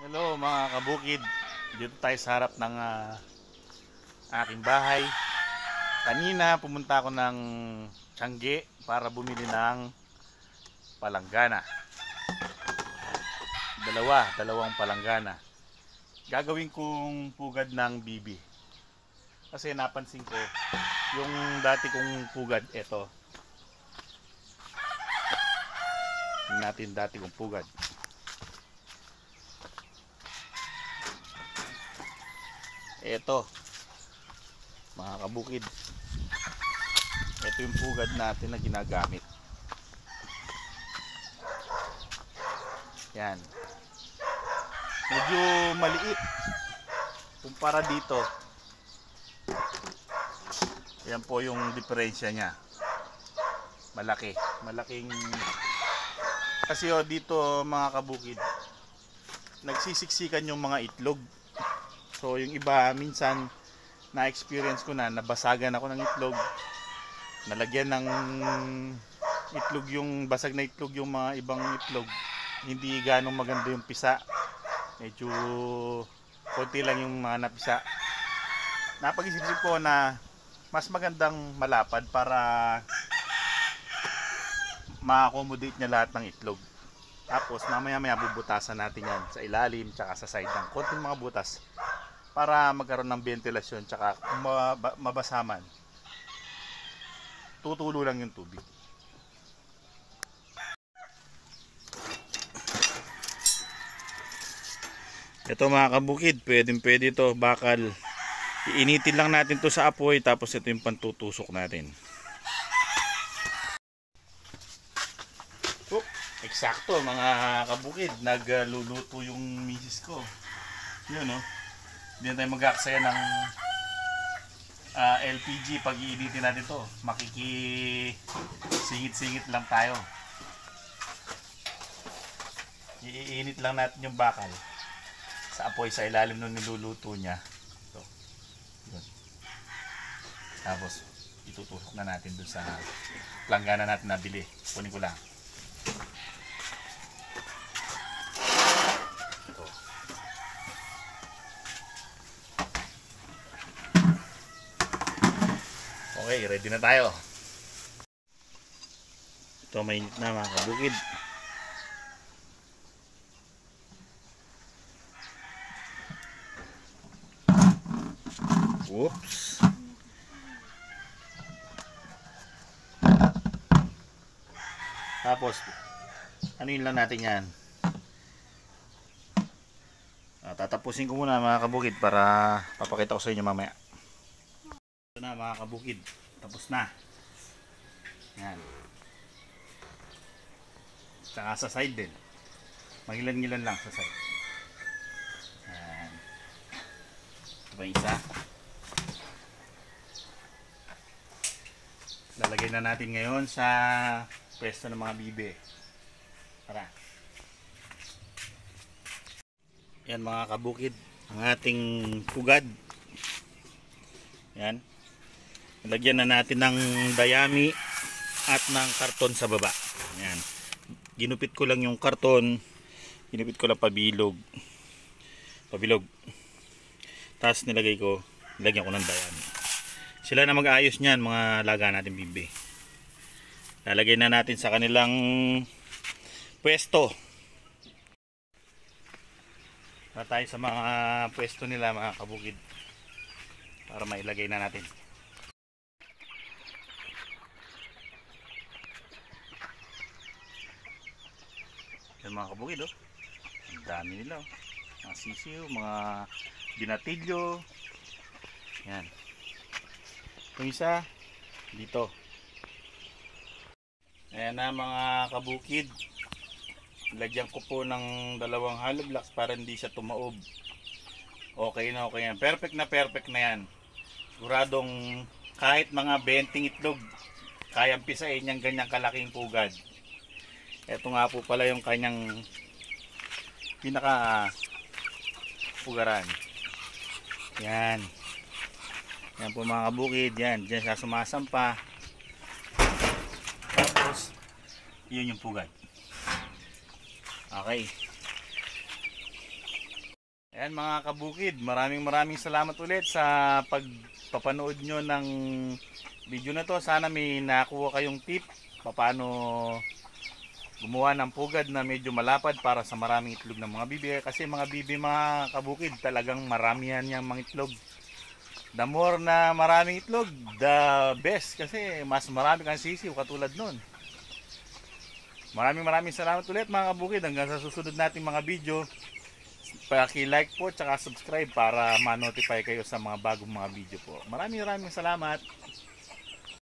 Hello mga kabukid, dito tayo sa harap ng aking bahay. Kanina pumunta ako ng Tiangge para bumili ng palanggana. Dalawang palanggana. Gagawin kong pugad ng bibi. Kasi napansin ko, yung dati kong pugad, eto. Tingnan natin dati kong pugad. Eto, mga kabukid, ito yung pugad natin na ginagamit. Yan, medyo maliit kumpara dito. Yan po yung diferensya nya. Malaking kasi dito mga kabukid, nagsisiksikan yung mga itlog. So yung iba minsan na-experience ko na nabasagan ako ng itlog, nalagyan ng itlog yung basag na itlog yung mga ibang itlog, hindi ganong maganda yung pisa, medyo konti lang yung mga napisa. Napag-isip ko na mas magandang malapad para ma-accommodate niya lahat ng itlog. Tapos mamaya bubutasan natin yan sa ilalim tsaka sa side ng konting mga butas para magkaroon ng ventilasyon tsaka mabasaman. Tutulo lang yung tubig. Ito mga kabukid, pwede ito, bakal. Iinitin lang natin to sa apoy, tapos ito yung pantutusok natin. Eksakto mga kabukid, nagluluto yung misis ko. Yun o. Hindi na tayo mag-aksaya ng LPG pag iinitin natin to. Makikisingit-singit lang tayo. Iinit lang natin yung bakal sa apoy sa ilalim ng niluluto niya. Ito. Yun. Tapos itutusok na natin dun sa planggana natin nabili. Kunin ko lang. Okay, ready na tayo. Ito mainit na mga kabukid. Whoops. Tapos, ano yun lang natin yan. Tatapusin ko muna mga kabukid para papakita ko sa inyo mamaya. Ito na mga kabukid, tapos na. Yan. Tsaka sa side din, magilan-gilan lang sa side. Yan. Ito ba yung isa? Lalagay na natin ngayon sa pwesto ng mga bibe. Tara. Yan mga kabukid, ang ating pugad. Yan. Lagyan na natin ng dayami at ng karton sa baba. Yan. Ginupit ko lang yung karton. Ginupit ko lang pabilog. Tapos nilagyan ko ng dayami. Sila na mag-aayos niyan, mga laga natin bibi. Lalagay na natin sa kanilang pwesto. Para tayo sa mga pwesto nila mga kabukid. Para mailagay na natin. Yan mga kabukid oh. Ang dami nila oh. Mga sisiw, mga binatilyo. Yan. Yung isa dito. Ayan na mga kabukid. Lagyan ko po ng 2 hollow blocks para hindi siya tumaob. Okay na yan. Perfect na yan. Siguradong kahit mga 20 itlog kayang pisain niyang ganyang kalaking pugad. Ito nga po pala yung kanyang pinaka pugaran. Yan. Yan po mga kabukid. Yan. Diyan siya sumasampa. Tapos yun yung pugad. Okay. Ayan mga kabukid, maraming salamat ulit sa pagpapanood nyo ng video na to. Sana may nakuha kayong tip paano gumawa ng pugad na medyo malapad para sa maraming itlog ng mga bibi. Kasi mga bibi mga kabukid, talagang maramihan yung mga itlog. The more na maraming itlog, the best. Kasi mas marami kang sisiw katulad nun. Maraming salamat ulit mga kabukid. Hanggang sa susunod nating mga video. Paki-like po tsaka subscribe para ma-notify kayo sa mga bagong mga video po. Maraming salamat.